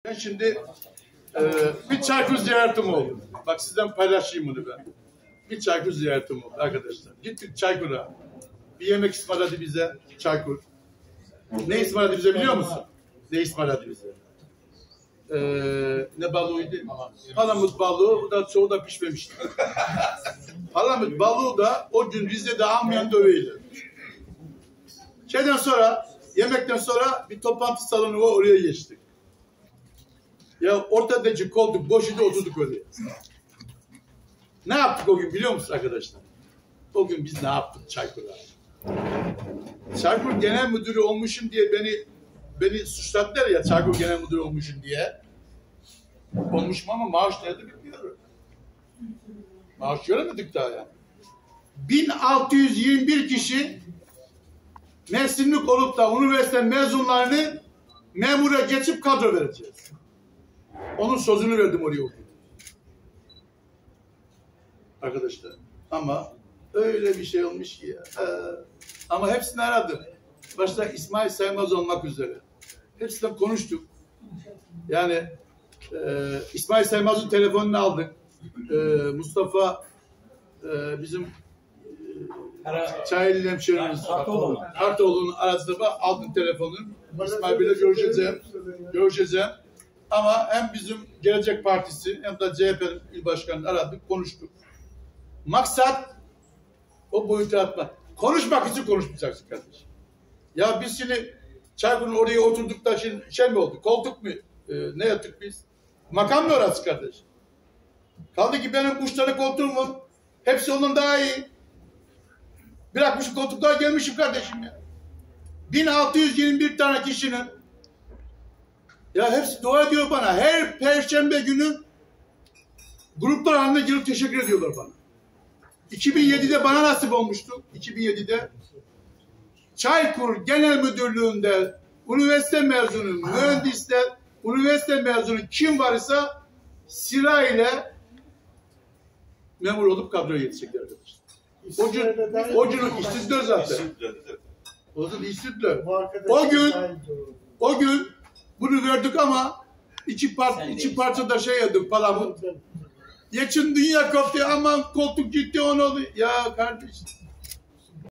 Ben şimdi bir Çaykur ziyaretim oldu. Bak sizden paylaşayım bunu ben. Bir Çaykur ziyaretim oldu arkadaşlar. Gittik Çaykur'a. Bir yemek ısmarladı bize Çaykur. Ne ısmarladı bize biliyor musun? Ne ısmarladı bize? Ne balığıydı? Palamut balığı. O da çoğu da pişmemişti. Palamut balığı da o gün Rize'de almayan döveydi. Şeyden sonra, yemekten sonra bir toplantı salonu var, oraya geçtik. Ya ortadaki koltuk boşuydu, oturduk oraya. Ne yaptık o gün biliyor musun arkadaşlar? O gün biz ne yaptık Çaykur'a? Çaykur Genel Müdürü olmuşum diye beni suçladılar ya, Çaykur Genel Müdürü olmuşum diye. Olmuşum ama maaş nerede bilmiyorum. Maaş göremedik daha ya. 1621 kişi mevsimlik olup da üniversite mezunlarını memura geçip kadro vereceğiz. Onun sözünü verdim oraya okuyup. Arkadaşlar. Ama öyle bir şey olmuş ki ya. Ama hepsini aradım. Başta İsmail Saymaz olmak üzere. Hepsiyle konuştuk. Yani İsmail Saymaz'ın telefonunu aldık. Mustafa bizim Çayeli hemşehrimiz Kartoğlu'nun arasında aldım telefonunu. İsmail Bey'le görüşeceğim. Ama hem bizim Gelecek Partisi hem de CHP'nin il başkanını aradık, konuştuk. Maksat o boyutu atmak. Konuşmak için konuşmayacaksın kardeşim. Ya biz şimdi Çaykur'un oraya oturduk da şimdi şey mi oldu? Koltuk mu? Ne yaptık biz? Makam mı orası kardeş? Kaldı ki benim 3 tane koltuğum var. Hepsi ondan daha iyi. Bırakmışım koltuklara gelmişim kardeşim ya. 1621 tane kişinin ya hepsi dua ediyor bana. Her perşembe günü gruplar halinde gelip teşekkür ediyorlar bana. 2007'de bana nasip olmuştu. 2007'de Çaykur Genel Müdürlüğü'nde üniversite mezunu, mühendisler, üniversite mezunu kim varsa sırayla memur olup kadroya yetişecekler arkadaşlar. O gün işsizler zaten. O zaman işsizler. O gün bunu verdik ama iki parçada şey yedik palamut. Geçin dünya koptu, aman koltuk gitti onu oldu. Ya kardeşim.